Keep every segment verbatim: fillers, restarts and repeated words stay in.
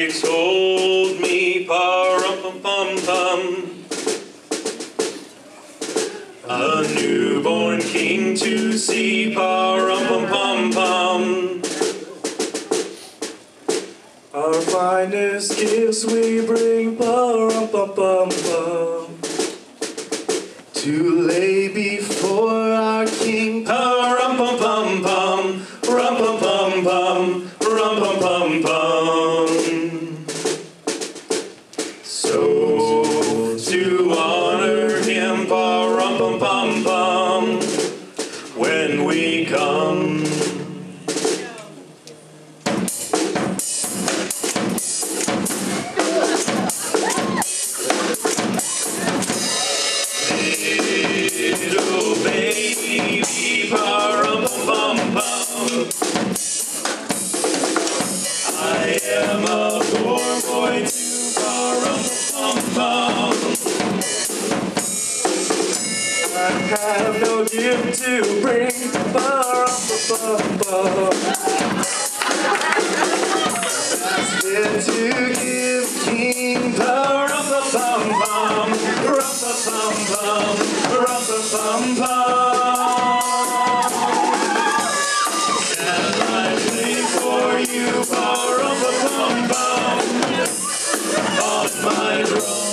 They told me, pa-rum-pum-pum-pum, a newborn king to see, pa-rum-pum-pum-pum. Our finest gifts we bring, pa-rum-pum-pum-pum, to lay before our king, pa-rum-pum-pum-pum, rum-pum-pum-pum, rum-pum-pum-pum. So, to honor him, pa-rum-pum-pum-pum, when we come. Little baby, pa-rum-pum-pum, I am a poor boy too, pa-rum-pum-pum. I have no gift to bring, pa-rum-pum-pum. That's fit to give King, pa-rum-pum-pum, rum-pum-pum-pum, rum-pum-pum-pum. Can I play for you, pa-rum-pum-pum, on my drum?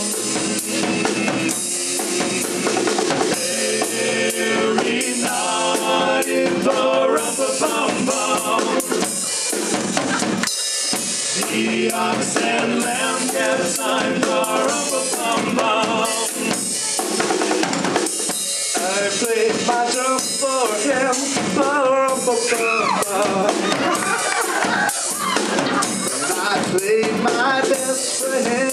Every night, pa-rum-pum-pum, the ox and lamb get time, pa-rum-pum-pum. I played my drum for him, pa-rum-pum-pum. And I played my best for him,